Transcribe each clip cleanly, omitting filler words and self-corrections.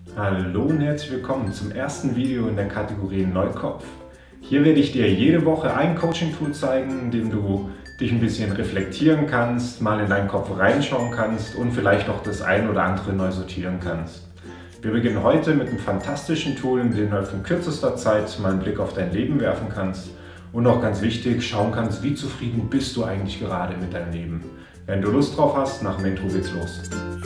Hallo und herzlich willkommen zum ersten Video in der Kategorie Neukopf. Hier werde ich dir jede Woche ein Coaching-Tool zeigen, in dem du dich ein bisschen reflektieren kannst, mal in deinen Kopf reinschauen kannst und vielleicht auch das ein oder andere neu sortieren kannst. Wir beginnen heute mit einem fantastischen Tool, in dem du in kürzester Zeit mal einen Blick auf dein Leben werfen kannst und auch ganz wichtig schauen kannst, wie zufrieden bist du eigentlich gerade mit deinem Leben. Wenn du Lust drauf hast, nach dem Intro geht's los.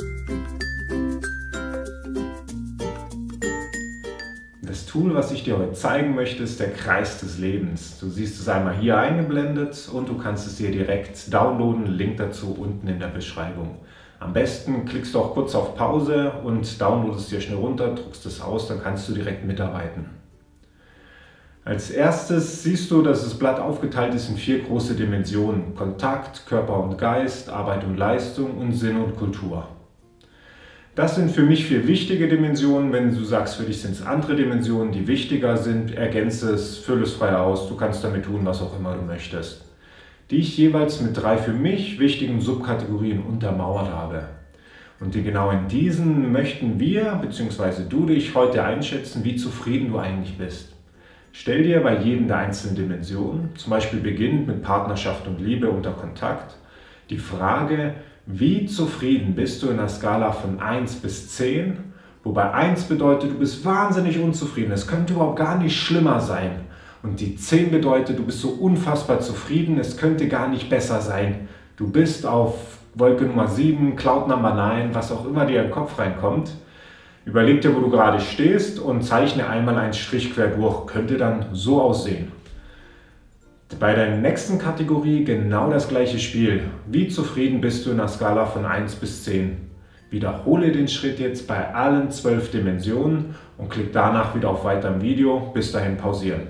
Das Tool, was ich dir heute zeigen möchte, ist der Kreis des Lebens. Du siehst es einmal hier eingeblendet und du kannst es dir direkt downloaden. Link dazu unten in der Beschreibung. Am besten klickst du auch kurz auf Pause und downloadest es dir schnell runter, druckst es aus, dann kannst du direkt mitarbeiten. Als erstes siehst du, dass das Blatt aufgeteilt ist in 4 große Dimensionen: Kontakt, Körper und Geist, Arbeit und Leistung und Sinn und Kultur. Das sind für mich 4 wichtige Dimensionen. Wenn du sagst, für dich sind es andere Dimensionen, die wichtiger sind, ergänze es, fülle es frei aus. Du kannst damit tun, was auch immer du möchtest. Die ich jeweils mit 3 für mich wichtigen Subkategorien untermauert habe. Und genau in diesen möchten wir bzw. du dich heute einschätzen, wie zufrieden du eigentlich bist. Stell dir bei jedem der einzelnen Dimensionen, zum Beispiel beginnend mit Partnerschaft und Liebe unter Kontakt, die Frage: Wie zufrieden bist du in einer Skala von 1 bis 10? Wobei 1 bedeutet, du bist wahnsinnig unzufrieden, es könnte überhaupt gar nicht schlimmer sein. Und die 10 bedeutet, du bist so unfassbar zufrieden, es könnte gar nicht besser sein. Du bist auf Wolke Nummer 7, Cloud Number 9, was auch immer dir in den Kopf reinkommt. Überleg dir, wo du gerade stehst und zeichne einmal einen Strich quer durch. Könnte dann so aussehen. Bei der nächsten Kategorie genau das gleiche Spiel. Wie zufrieden bist du in einer Skala von 1 bis 10? Wiederhole den Schritt jetzt bei allen 12 Dimensionen und klick danach wieder auf Weiter im Video. Bis dahin pausieren.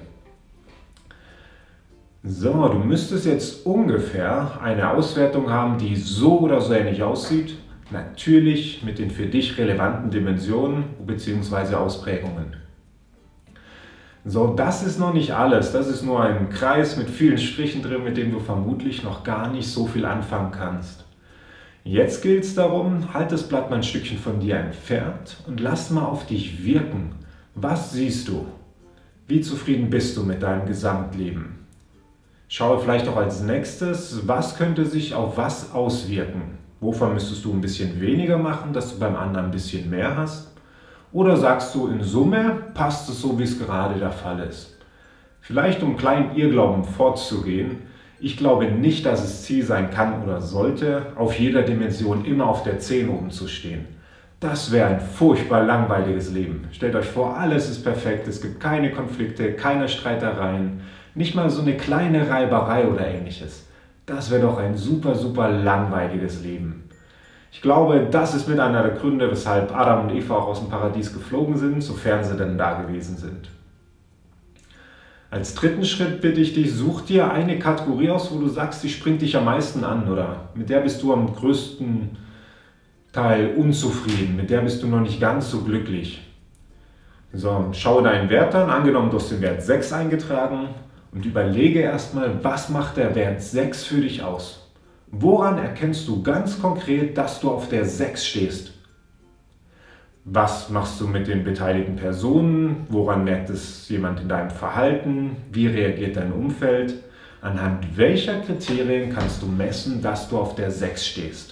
So, du müsstest jetzt ungefähr eine Auswertung haben, die so oder so ähnlich aussieht. Natürlich mit den für dich relevanten Dimensionen bzw. Ausprägungen. So, das ist noch nicht alles. Das ist nur ein Kreis mit vielen Strichen drin, mit dem du vermutlich noch gar nicht so viel anfangen kannst. Jetzt gilt es darum, halt das Blatt mal ein Stückchen von dir entfernt und lass mal auf dich wirken. Was siehst du? Wie zufrieden bist du mit deinem Gesamtleben? Schaue vielleicht auch als nächstes, was könnte sich auf was auswirken? Wovon müsstest du ein bisschen weniger machen, dass du beim anderen ein bisschen mehr hast? Oder sagst du, in Summe passt es so, wie es gerade der Fall ist? Vielleicht um kleinen Irrglauben vorzugehen: Ich glaube nicht, dass es Ziel sein kann oder sollte, auf jeder Dimension immer auf der 10 oben zu stehen. Das wäre ein furchtbar langweiliges Leben. Stellt euch vor, alles ist perfekt, es gibt keine Konflikte, keine Streitereien, nicht mal so eine kleine Reiberei oder ähnliches. Das wäre doch ein super, super langweiliges Leben. Ich glaube, das ist mit einer der Gründe, weshalb Adam und Eva auch aus dem Paradies geflogen sind, sofern sie denn da gewesen sind. Als dritten Schritt bitte ich dich, such dir eine Kategorie aus, wo du sagst, die springt dich am meisten an oder mit der bist du am größten Teil unzufrieden, mit der bist du noch nicht ganz so glücklich. So, schau deinen Wert an, angenommen du hast den Wert 6 eingetragen und überlege erstmal, was macht der Wert 6 für dich aus? Woran erkennst du ganz konkret, dass du auf der 6 stehst? Was machst du mit den beteiligten Personen? Woran merkt es jemand in deinem Verhalten? Wie reagiert dein Umfeld? Anhand welcher Kriterien kannst du messen, dass du auf der 6 stehst?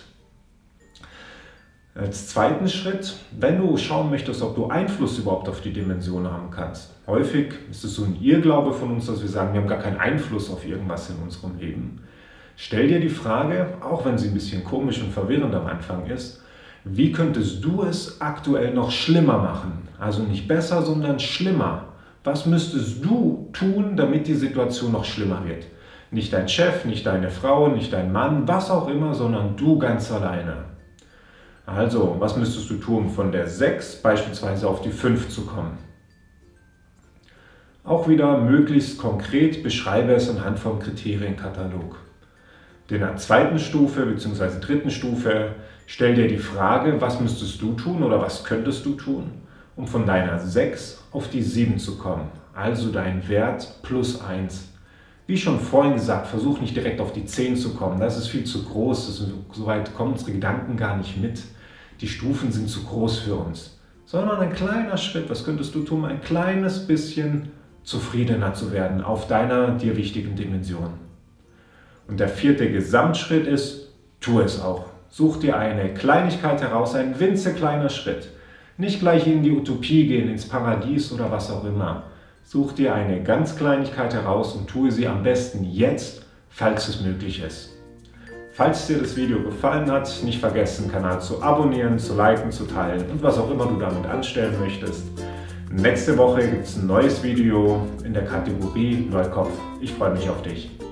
Als zweiten Schritt, wenn du schauen möchtest, ob du Einfluss überhaupt auf die Dimension haben kannst. Häufig ist es so ein Irrglaube von uns, dass wir sagen, wir haben gar keinen Einfluss auf irgendwas in unserem Leben. Stell dir die Frage, auch wenn sie ein bisschen komisch und verwirrend am Anfang ist: Wie könntest du es aktuell noch schlimmer machen? Also nicht besser, sondern schlimmer. Was müsstest du tun, damit die Situation noch schlimmer wird? Nicht dein Chef, nicht deine Frau, nicht dein Mann, was auch immer, sondern du ganz alleine. Also, was müsstest du tun, von der 6 beispielsweise auf die 5 zu kommen? Auch wieder möglichst konkret beschreibe es anhand vom Kriterienkatalog. In der zweiten Stufe bzw. dritten Stufe stell dir die Frage, was müsstest du tun oder was könntest du tun, um von deiner 6 auf die 7 zu kommen. Also dein Wert plus 1. Wie schon vorhin gesagt, versuch nicht direkt auf die 10 zu kommen. Das ist viel zu groß, soweit kommen unsere Gedanken gar nicht mit. Die Stufen sind zu groß für uns. sondern ein kleiner Schritt. Was könntest du tun, ein kleines bisschen zufriedener zu werden auf deiner dir wichtigen Dimension? Und der 4. Gesamtschritt ist, tu es auch. Such dir eine Kleinigkeit heraus, ein winzig-kleiner Schritt. Nicht gleich in die Utopie gehen, ins Paradies oder was auch immer. Such dir eine ganz Kleinigkeit heraus und tue sie am besten jetzt, falls es möglich ist. Falls dir das Video gefallen hat, nicht vergessen, den Kanal zu abonnieren, zu liken, zu teilen und was auch immer du damit anstellen möchtest. Nächste Woche gibt es ein neues Video in der Kategorie Neukopf. Ich freue mich auf dich.